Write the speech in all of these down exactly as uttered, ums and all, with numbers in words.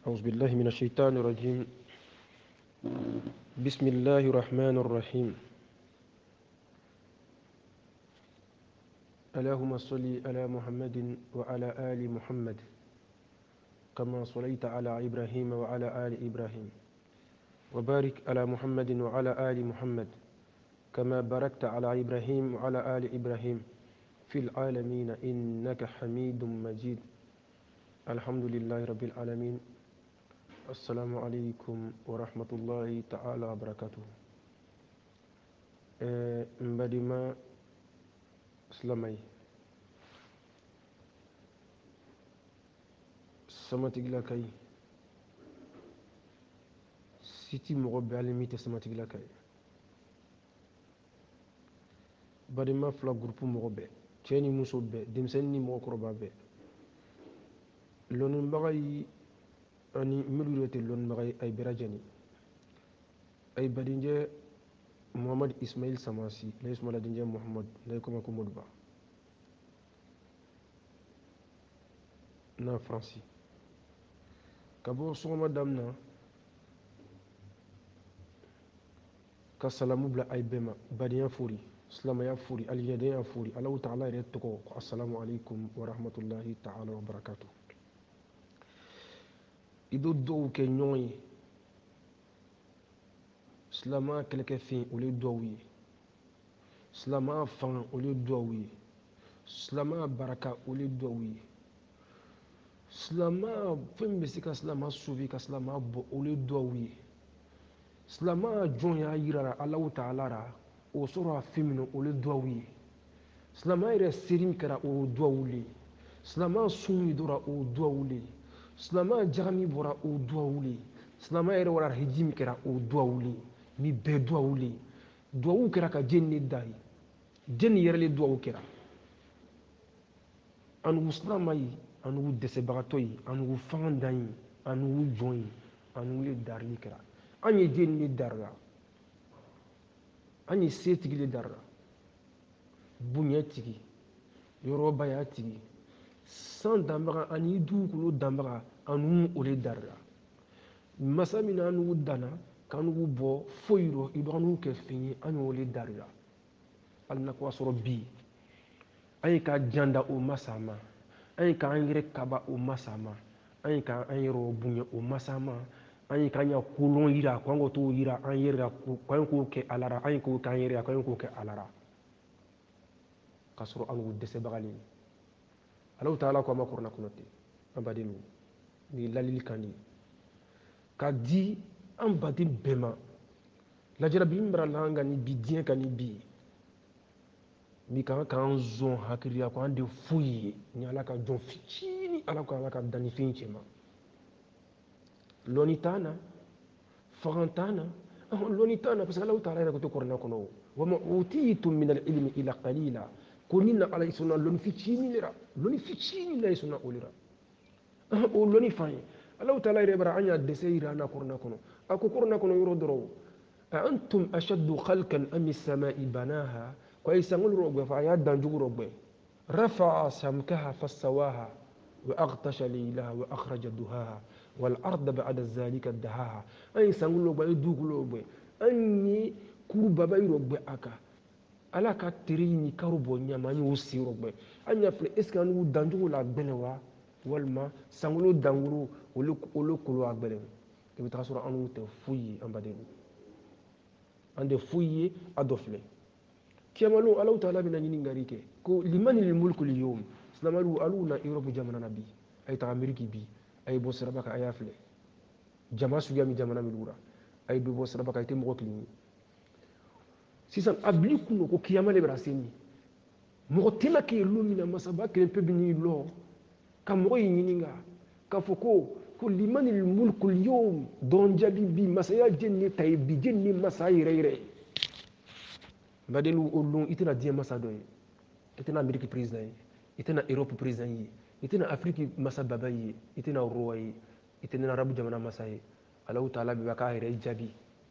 أعوذ بالله من الشيطان الرجيم. بسم الله الرحمن الرحيم. اللهم صل على محمد وعلى آل محمد كما صليت على إبراهيم وعلى آل إبراهيم، وبارك على محمد وعلى آل محمد كما باركت على إبراهيم وعلى آل إبراهيم في العالمين إنك حميد مجيد. الحمد لله رب العالمين. السلام عليكم ورحمة الله تعالى وبركاته. مبادما سلامي سماتيغلا كاي سيتي مغوب علمي تسماتيغلا كاي بادما فلا غروب مغوب تشيني موسوب ديمسني موكروبا بي لون مباغي أني ملوريتي لون مباغي أي براجاني أي بادينجا محمد إسماعيل سماسي لا اسمه لا دينجا محمد لا يكون كومود با نا فرنسي كابو سوما دامنا كسلامو بلا أي بما باديان فوري سلام يا فوري اليدين يا فوري الله تعالى يرتقو. السلام عليكم ورحمة الله تعالى وبركاته. إدو دو كنيوي سلاما كلكفين ولي دووي سلاما فان ولي دووي سلاما بركة ولي دووي سلاما فين بسيكا سلاما سوفي كسلاما بو ولي دووي سلاما جون يا يرارا الله تعالى را وصورا فيمنو ولي دووي سلاما يرى سيرين كرا او دوولي سلاما سوني دورا او دوولي سلاما جامي بورا او دوولي سلاما يرى ورا هجيم كرا او دوولي mi bɛɛ duwawu le duwawu kɛra ka jeni ne da ye jeni yɛrɛ le duwawu kɛra anugu silama ye anugu dɛsɛbagatɔ ye anugu fangan ye anugu jɔn ye anugu le darili kɛra an ye jeni le darila an ye setigi le darila bonya tigi yɔrɔbaya tigi san danbaga ani dugukolo danbaga anugu o le darila masa min na anugu danna kanugu bɔ foyi rɔ i dɔgɔninw kɛ fɛn ye an y'o le darila hali na k'a sɔrɔ bi an ye ka janda o masa ma an ye k'an yɛrɛ kaba o masa ma an ye k'an yɛrɛ bonya o masa ma an ye k'an ya kolon yira k'an ka t'o yira an yɛrɛ la k'an k'o kɛ ala la an ye k'o k'an yɛrɛ la k'an k'o kɛ ala la k'a sɔrɔ an k'o dɛsɛbaga le Alahu Taala ko a ma kuranɛ kɔnɔ ten an badenw nin ye ladilikan de ye ka di an baden bɛɛ ma lajarabi min bara la an kan ni bi diɲɛ kan ni bi min kan k'an zɔn hakiliya ko an de foyi ye ni ala ka jɔn fitinin ala ko ala ka dannifɛn cɛ ma lɔnni t'an na fagan t'an na lɔnni t'an na parce que Alahu Taala yɛrɛ ko to kuranɛ kɔnɔ wa ma utiitum min al-ilmi illa qalila ko ni na ala ye sɔnna lɔnni fitinin de la lɔnni fitinin la ye sɔnna o de la o lɔnni fan ye Alahu Taala yɛrɛ bara an y'a dɛsɛ yira an na kuranɛ kɔnɔ a ko kuranɛ kɔnɔ yɔrɔ dɔrɔn أأنتم أشد خلقا أم السماء بناها كويس نقول ربع فعياد دانجو ربع رفع سمكها فسواها وأغطش ليلها وأخرج دهاها والأرض بعد ذلك دهاها أي سنقول ربع يدوك ربع أني كوبا باي ربع أكا ألا كتريني كربو نياماني وسي ربع أني أفل إسكانو دانجو لا بلوا والما سنقول دانجو ولو ولو كلوا بلوا كم تحصل أنو تفوي أم بدين ande fuye adofle kiamalu Allahu Taala bina nyini ngari ke ko limani lil mulku al yawm islamalu aluna europe jamana nabi ay ta ameriki bi ay bo sarabaka ay afle jama su yami jamana mi lura ay bo sarabaka ay te mo klini sisan abli kuno ko kiamale braseni mo tela ke lumina masaba ke pe bini lo kam mo yini nga ka foko ko limani lil mulku al yawm don jabi bi masaya jenni tay bi jenni masay reyre badelu olun itena diɲɛ masa dɔ ye itena ameriki président ye itena europe président ye itena afriki masa baba ye itena roi ye itena arabu jamana masa ye Allahu Taala bɛ k'a yɛrɛ jaabi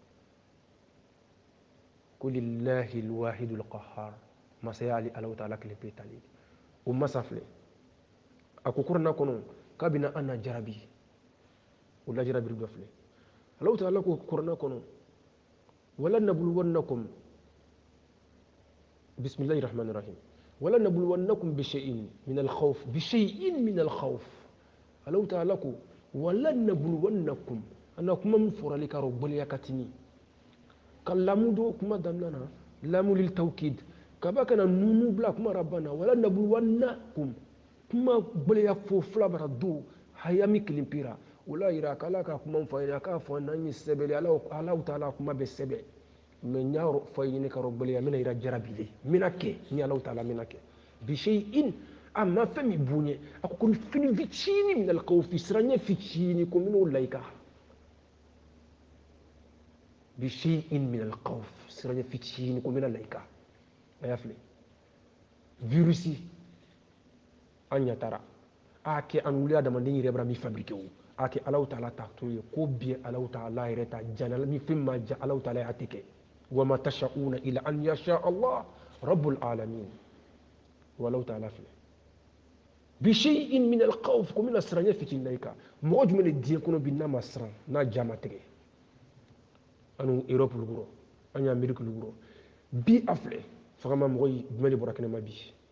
ko lillahi alwahidul qahhar masaya ali Allahu Taala kelen pe tali o masa filɛ a ko kuranɛ kɔnɔ k'a bɛna an na jarabi ولا جرى بالقفله لو تعالى كورناكم ولا نبلونكم بسم الله الرحمن الرحيم ولا نبلونكم بشيء من الخوف بشيء من الخوف لو تعالى ولا نبلونكم أنا كما مفور لك رب ليكتني كلامو دو كما دمنا لامو للتوكيد كما كان نونو بلا كما ربنا ولا نبلونكم كما بليا فوفلا بردو hayami kilimpira wala ira kala ka kuma fayna ka fo nan sebele ala ala taala kuma be sebe me nyaaro fayni ka robbele ya mina ira jarabile minake ni ala taala minake bi shay'in amma fami bunye akon fini vicini min al khawf sranya vicini ko min ulaika bi shay'in min al khawf sranya vicini ko min ulaika ayafle virusi anya tara ake an wuliya da mandin yire mi fabriqué wu ake alaw taala ta to ko bi alaw taala yire ta janal mi fimma ja alaw taala atike wa ma tashauna ila an yasha Allah rabbul alamin walau taala fi bi shay'in min al khawf ko min asranya fitin layka moj men di kono bi na masran na jama tege anu europe luguro anya amerique luguro bi afle fama moy meli borakene ma bi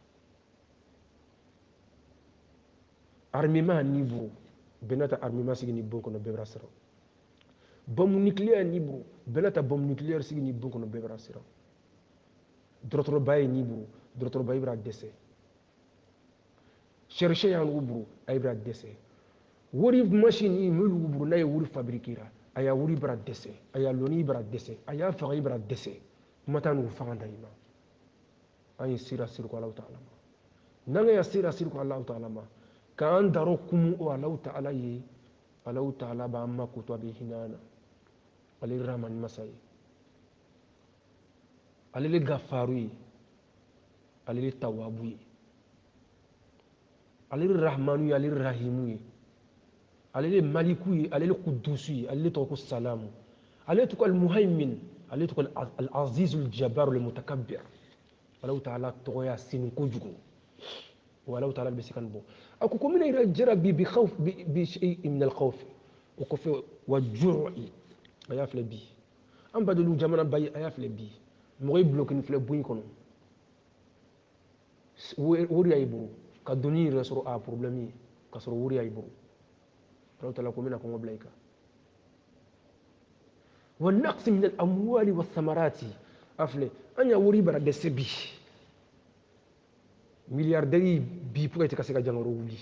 armement niveau benata armement sigi ni bonko no bebra sira bombe nucléaire niveau benata bombe nucléaire sigi ni bonko no bebra sira drotro baye niveau drotro baye bra décès chercher yan ubru ay bra décès wori machine yi mul ubru nay wuri fabriquera aya wuri bra décès aya loni bra décès aya faray bra décès matanu fanga ima ay sira sir ko Allah ta'ala nanga ya sira sir ko Allah ta'ala kan daro kumu o Allah ta'ala yi Allah ta'ala ba amma ko to be hinana ali rahman masai ali gafaru ali tawabu ali rahmanu ali rahimu ali maliku ali qudusi ali to ko salamu ali to al muhaymin ali to al aziz al jabbar al mutakabbir Allah ta'ala to ya sin ko jugo ولو تعالى بسكن بو اكو كمن يرجر بي بخوف بشيء من الخوف وكف والجوع يا فلبي ام بدلو جمانا باي يا فلبي موي بلوكين فلي بوين كونو وري اي برو كدوني رسرو ا بروبليمي كسرو وري اي برو لو تعالى كمن كون بلايكا والنقص من الاموال والثمرات افلي انيا وري برا دسبي ملياردير بي بوكاي تكاسيكا جانغرو ولي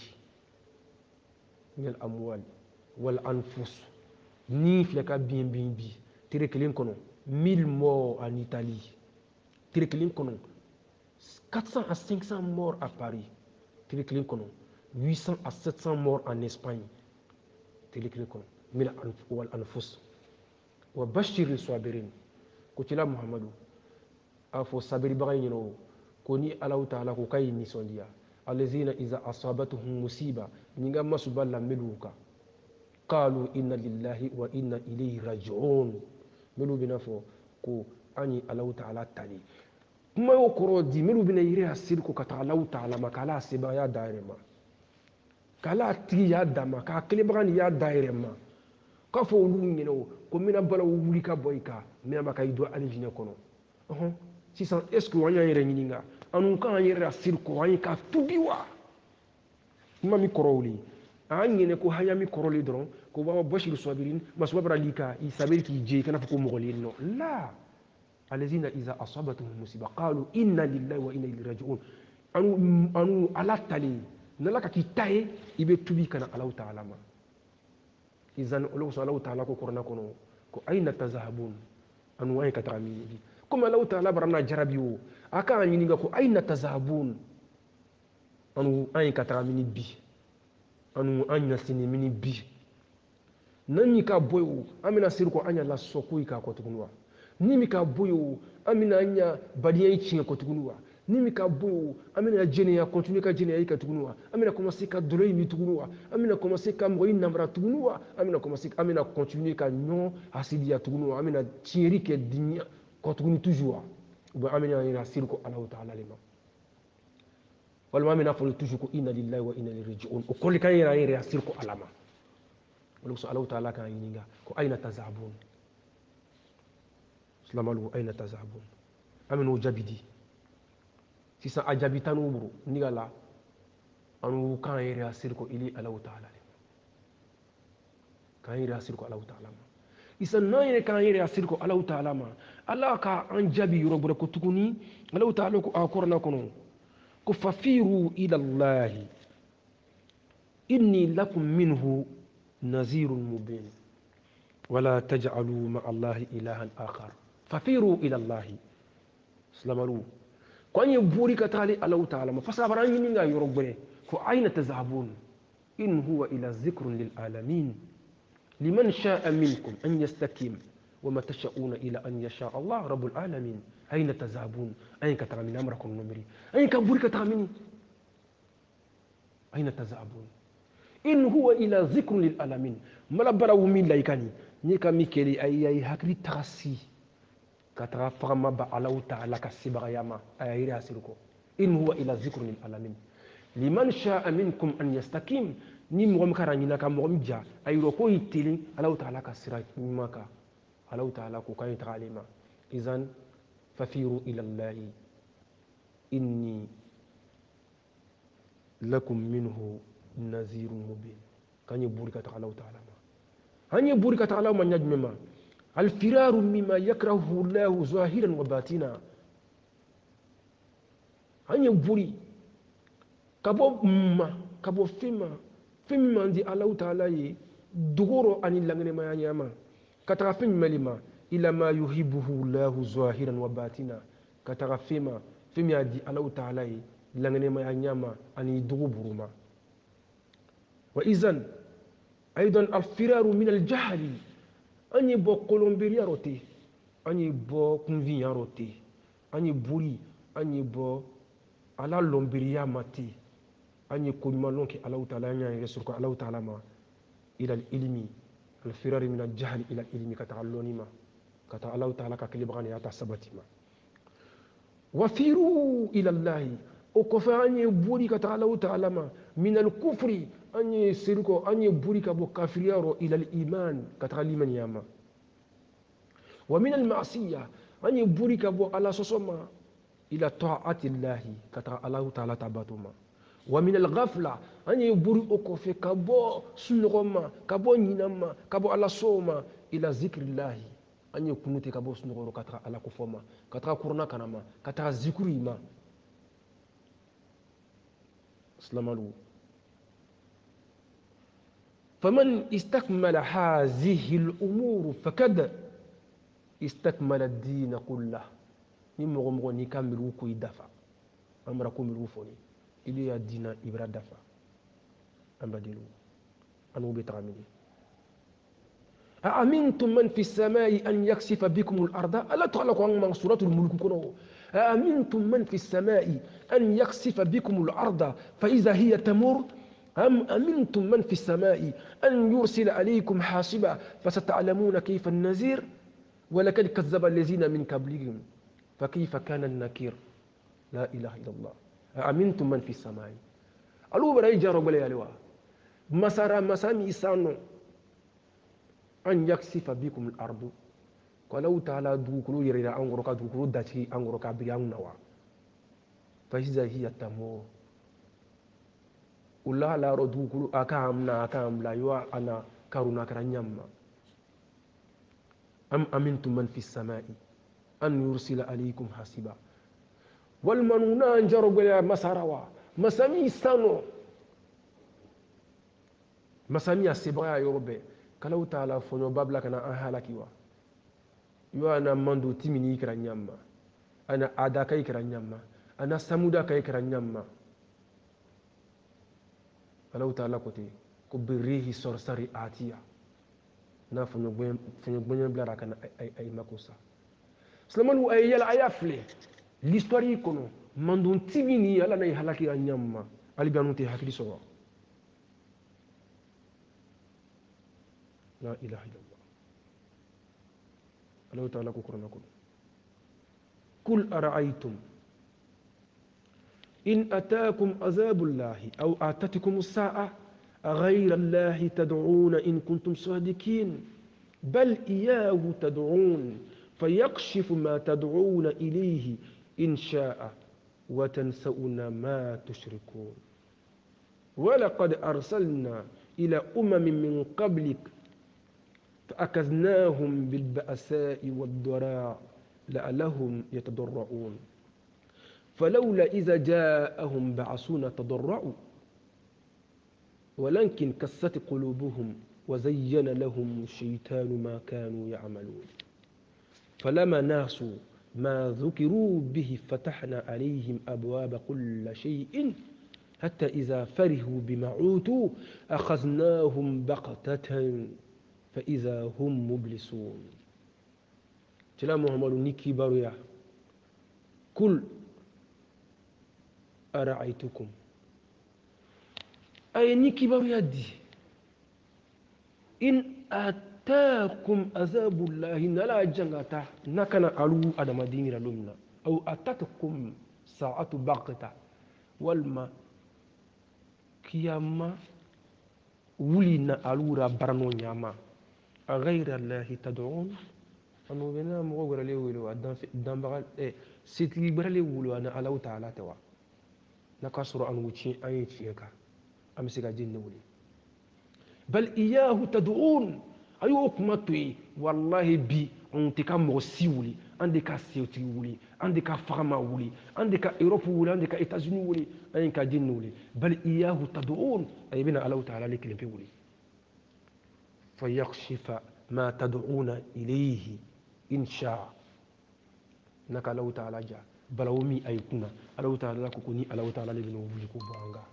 من الاموال والانفس ni fleka bien bien bi tirekelin kono mille morts en Italie tirekelin kono quatre cents à cinq cents morts à Paris tirekelin kono huit cents à sept cents morts en Espagne tirekelin kono min wal anfus wa bashir as-sabirin ko tila muhammadu afo sabiri bagay ñino koni Allah ta'ala ko kay ni sondia allazina iza asabatuhum musiba ninga masuballa meluka qalu inna lillahi wa inna ilayhi raji'un melu binafo ko ani Allah ta'ala tani kuma yo koro di melu bina yire asir ko kata Allah ta'ala makala seba ya dairema kala ti ya dama ka kele bagani ya dairema ka fo lu ngino ko mina bala wuli ka boyka mina makay do aljine kono uh sisan est ce que wanya yire nyininga anu kan yire asir ko wanya ka tubiwa mami koroli anyene ko hayami koroli dron ko baba bashir sabirin maswabra lika isabiri ki je kana ko mogolin no la alazina iza asabatuhum musiba qalu inna lillahi wa inna ilayhi raji'un anu anu ala tali nalaka kitaye ibe tubi kana Allah ta'ala ma izan Allah ta'ala ko korona kono ko aina tazahabun anu way katramini kuma Allah ta'ala barana jarabiwo aka anyini ga ko aina tazahabun anu ay katramini bi anu anya sini mini bi nani ka boyo amina sirko anya la sokui ka ko tukunwa nimi ka boyo amina anya badiya chinga ko tukunwa nimi ka boyo amina jene ya continue ka jene ya ka tukunwa amina commencer ka doloi mi tukunwa amina commencer ka moyi namra tukunwa amina commencer amina continue ka nyon asidi ya tukunwa amina tieri ke dinya ko tukuni toujours bo amina ina sirko Allah ta'ala lima wal ma mina fulu toujours ko inna lillahi wa inna ilayhi raji'un o kolli kan yira yira sirko alama wala so Allah ta'ala kan yininga ko aina tazhabun silamalu aina tazhabun aminu jabidi sisan a jaabi tan n'u bolo ni ka la anu kan yɛrɛ asiri ko ili Allah ta'ala kan yɛrɛ asiri ko Allah ta'ala ma isan n'an yɛrɛ kan yɛrɛ asiri ko Allah ta'ala ma Allah ka an jaabi yɔrɔ bɛrɛ ko tuguni Allah ta'ala ko a kɔrɔna kɔnɔ ko fafiru ila Allah inni lakum minhu nazirun mubin wala taj'alu ma'a Allah ilahan akhar fafiru ila Allah silamalu ko an ye buri ka taali Allah ta'ala ma fasabara an ɲininka yɔrɔ bɛrɛ ko aina tazhabun in huwa ila zikrun lil alamin liman sha'a minkum an yastakim وما تشاءون إلى أن يشاء الله رب العالمين أين تذهبون أين كترمين أمركم نمري أين كبوري كترميني أين تذهبون إن هو إلى ذكر للعالمين ملا براو من لايكاني نيكا ميكيلي أي أي هكري تغسي كترا فرما با الله تعالى كسبغ ياما أي راسلكو إن هو إلى ذكر للعالمين لمن شاء منكم أن يستقيم ni mɔgɔ min kɛra ɲinan ka mɔgɔ min ja a yɔrɔ ko yi teli Alahu Ta'ala ka sira ɲuman kan Alahu Ta'ala ko kan taga ale ma izan fafiru ila Allahi inni lakum minhu nazirun mubin kan ye buri ka taga Alahu Ta'ala ma an ye buri ka taga Alahu ma ɲa jumɛn ma alfiraru mimma yakrahu Allahu zahiran wa batina an ye buri ka bɔ ma ka bɔ fɛn ma fɛn min man di Alahu Ta'ala ye dogoro ani laŋɛnɛmaya ɲama ka taga fɛn jumɛn ma ila ma yuhibbuhu Allahu zahiran wa batina ka taga fɛn ma fɛn min y'a di Alahu Ta'ala ye laŋɛnɛmaya ɲama ani dogo buruma wa izan aidan alfiraru min aljahli an ye bɔ kolonberiya rɔ ten an ye bɔ kunfinya rɔ ten an ye buri an ye bɔ ala lɔnberiya ma ten an ye koɲuman lɔn kɛ Alahu Ta'ala an y'an yɛrɛ sɔrɔ ko Alahu Ta'ala ma ila ilmi alfirari min aljahli ila ilmi ka taga lɔnni ma ka taga Alahu Ta'ala ka kɛlɛbaga ni y'a ta sabati ma wafiru ila Allahi o kɔfɛ an ye buri ka taga Alahu Ta'ala ma min alkufri an ye seri kɔ an ye buri ka bɔ kafiriya rɔ ila iman ka taga limaniya ma wa min almasiya an ye buri ka bɔ ala sɔsɔ ma ila ta'ati Allahi ka taga Alahu Ta'ala ta bato ma wa min al-ghafla an ye buri o kɔfɛ ka bɔ sunɔgɔ ma ka bɔ ɲinan ma ka bɔ ala sɔw ma ila zikrillahi an ye kunu ten ka bɔ sunɔgɔ ka taga ala kofɔ ma ka taga kurana kana ma ka taga zikiri ma silamalu faman istakmala hazihi al-umur fakad istakmala ad-din kullah ni mɔgɔ mɔgɔ ni ka miiriw ko i dafa an bara ko miiriw fɔ ni ili ya dina ibra dafa ambadilu anu be tagamini a amintum man fi samai an yaksifa bikum al-arda ala ta'ala ko an suratul mulk kono a amintum man fi samai an yaksifa bikum al-arda fa idha hiya tamur am amintum man fi samai an yursila alaykum hasiba fasata'lamuna kayfa an-nazir ولقد كذب الذين من قبلهم فكيف كان النكير لا اله الا الله amintum man fi samai alu bara jaro gbele yalewa masara masami isano an yaksifa bikum al-ardu qalu ta'ala dukulu yirida an goro ka dukulu dati an goro ka biyan nawa fa iza hiya tamu ulla la ro dukulu aka amna aka amla yo ana karuna karanyamma am amintum man fi samai an yursila alaykum hasiba walmanuna njaro gwele masarawa masami sano masami asebaya yorobe kalau taala fonyo babla kana an halakiwa yo ana mando timini kira nyamma ana ada kai kira nyamma ana samuda kai kira nyamma kalau taala kote ko birihi sorsari atiya na fonyo gwen fonyo gwen blara kana ay ay makosa slamalu ay yala ayafle l'histoire yi kono mandon tibini ala na halaki a nyamma ali banu te hakili so la ilaha illallah Allah ta'ala ko korona ko kul ara'aytum in ataakum azabullahi aw atatikum as-sa'a أغير الله تدعون إن كنتم صادقين بل إياه تدعون فيكشف ما تدعون إليه إن شاء وتنسون ما تشركون ولقد أرسلنا إلى أمم من قبلك فأخذناهم بالبأساء والضراء لعلهم يتضرعون فلولا إذا جاءهم بأسنا تضرعوا ولكن كست قلوبهم وزين لهم الشيطان ما كانوا يعملون فلما ناسوا ما ذكروا به فتحنا عليهم أبواب كل شيء حتى إذا فرحوا بما أوتوا أخذناهم بغتة فإذا هم مبلسون تلا محمد نيكي بارويا كل أرأيتكم أي نيكي بارويا دي إن أتاكم عذاب الله نلا جنغتا نكنا ألو أدم دين رلومنا أو أتتكم ساعة بغتة والما كياما ولينا ألورا برنو نياما أغير الله تدعون أنو بنا مغوغر لي ولو أدام بغال إيه سيتلي برالي ولو أنا ألاو تعالى توا نكسر أنو تشين أي تشيكا أمسيكا جن ولي بل إياه تدعون أيوك ماتوي والله بي أنتك موسي ولي عندك سيوتي ولي عندك فغما ولي عندك أوروبا ولي عندك إتازوني ولي عندك جن ولي بل إياه تدعون أي بنا ألاو تعالى لك لمبي ولي فيكشف ما تدعون إليه إن شاء نك الله تعالى جاء بلومي أيكونا الله تعالى كوني الله تعالى لبنو بلكو بانغا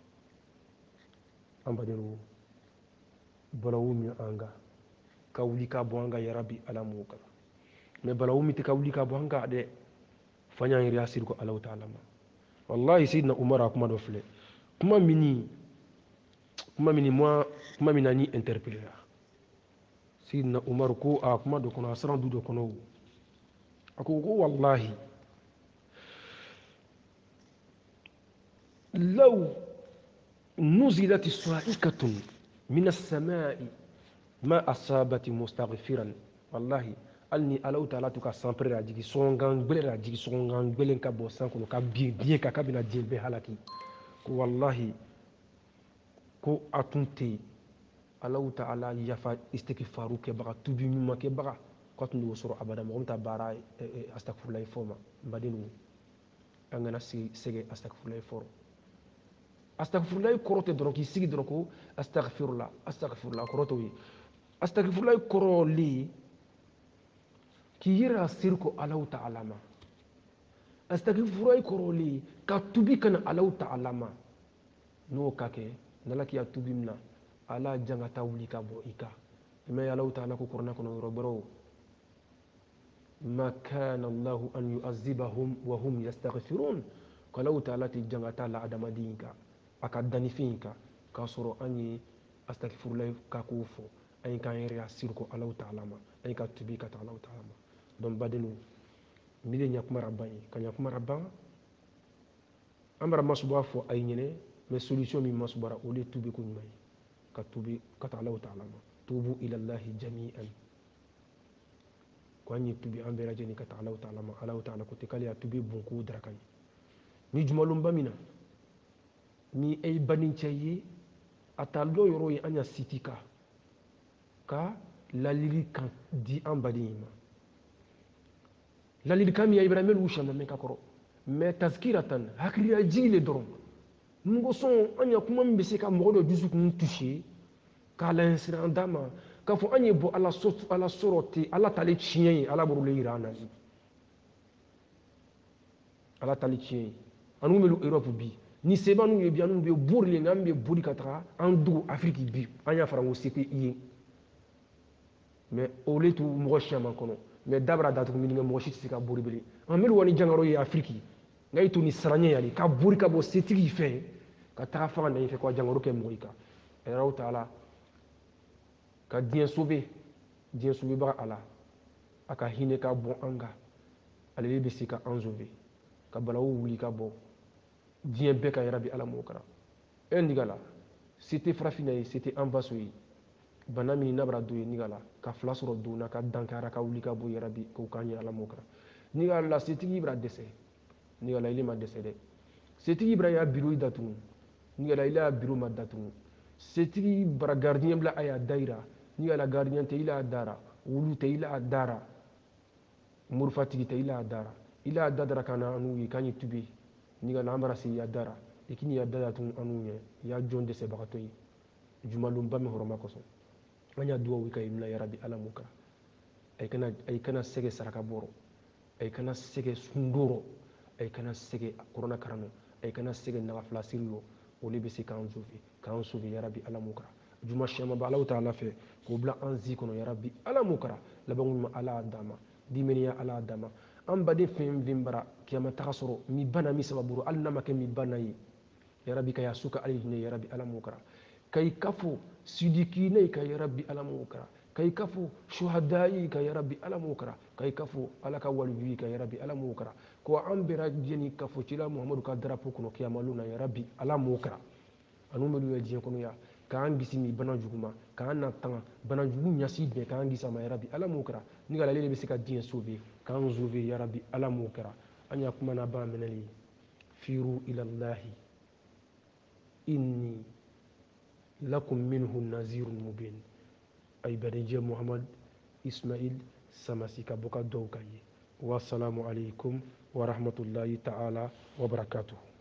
أم بدرو بلومي أنغا كولي كابوانغا يا ربي على موكا mais بلومي تكولي كابوانغا ده فنيا يرياسير كو الله تعالى ما والله سيدنا عمر كما دوفله كما مني كما مني moi كما مني interpeller سيدنا عمر كو أكما دو كنا سران دو دو كنو أكو والله لو نزلت صاعقة من السماء ما أصابت مستغفرا والله أني ألو تعالى تكا سامبر راجي سونغان بل راجي سونغان بلن كابو سانكو كابي بيه كابينا جيل بهالاكي والله كو أتونتي ألو تعالى يفا استغفارو كبغا توبي مما كبغا كوت نو سورو أبدا مغم تبارا أستغفر الله فوما بعدين أنا سي سيجي أستغفر الله فور أستغفر الله كروت دروك يسيجي دروكو أستغفر الله أستغفر الله كروتوي أستغفر الله كرولي كي يرى سيركو ألو تعالى ما أستغفر الله كرولي كتوبي كان ألو تعالى ما نو كاكي نلاكي أتوبي منا على جنغا تاولي كابو إيكا ما يلو تعالى كورنا كنو يربرو ما كان الله أن يعذبهم وهم يستغفرون قالوا تعالى تجنغا تعالى عدم دينك أكادني فينك كاسورو أني أستغفر الله كاكوفو أي كان يريا سيركو الله تعالى ما أي كان تبيك تعالى تعالى ما دون بعدين ميلي نياكما رباني كان ياكما ربان أمر ما سبوا أي نيني mais solution mi masbara ole tubi ko nyumay ka tubi ka ta'ala ta'ala tubu ila allah jami'an ko anyi tubi ambera jeni ka ta'ala ta'ala ma ala ta'ala ko tekali ya tubi bunku drakay ni jumalum bamina ni ay banin chayi atalo yoro yi anya sitika ka lalili kan di ambadima lalili kam ya ibrahim lusha men ka koro mais tazkiratan hakriya jile dorom ngo son anya kuma mbese ka modo dusu kun toucher ka la insiran dama ka fo anye bo ala sot ala soroti ala tali chien ala burule irana ala tali chien anu melu europe bi ni seba nu yebi anu be burle ngambe buri katra andu afrique bi anya farango c'était yi mais ole tu mo chama kono mais dabra datu mi nga mo shi sika buri beli en melu woni jangaro yi afrique ngay tu ni saranye yali ka buri ka bo setigi fe ka ta fa na fe ko jangoro ke moika e raw taala ka dien sauver dien sauver ba ala aka hine ka bon anga ale be sika anzove ka balawo wuli ka bo dien be ka rabi ala mo kara e ndigala c'était farafina ye c'était anvaso ye bana min nabra do ye nigala ka fila sɔrɔ donna ka dankara ka wuli ka bɔ yarabi k'o k'an ye ala m'o kɛra nigala la setigi bra dɛsɛ nigala ile ma dɛsɛ dɛ setigi bra y'a biro datugu nigala ile a biro ma datugu setigi bara gardien bila a y'a dayira nigala gardien tɛ ile a dara wulu tɛ ile a dara murufatigi tɛ ile a dara ile a dadara kana anu ye k'an ye tube nigala an bara se ya dara ikini ya dada tun anu ye ya jɔn dɛsɛbagatɔ ye jumalonba min hɔrɔma kɔsɔn an y'a duwawu ka imla ya rabbi ala muka ay kana ay kana sege saraka boro ay kana sege sundoro ay kana sege corona karano ay kana sege naga flasiriyo oli be se kan sofi kan sofi ya rabbi ala muka juma shama ba allah ta'ala fe ko bla an zi kono ya rabbi ala muka labangu ma ala dama dimeni ya ala dama an bade fem vimbara kiyama takasoro mi bana mi sababuru al namake mi bana yi ya rabbi kaya suka alayhi ya rabbi ala muka kay kafu sidikine ka ya rabbi ala mukara kay kafu shuhadai ka ya rabbi ala mukara kay kafu ala ka walwi ka ya rabbi ala mukara ko ambira jeni kafu cila muhammadu ka drapo kono kiyamaluna ya rabbi ala mukara anu melu ya jiya kono ya ka an gisi mi bana juguma ka an na tanga bana jugu nyasi be ka an gisa ma ya rabbi ala mukara ni gala lele be se ka diɲɛ sauver ka an sauver ya rabbi ala mukara an ya kuma na ba meneli firu ila allah inni lakum minhu nazirun mubin ay badije muhammad ismail samasika boka dowkaye wassalamu alaikum wa rahmatullahi ta'ala wa barakatuh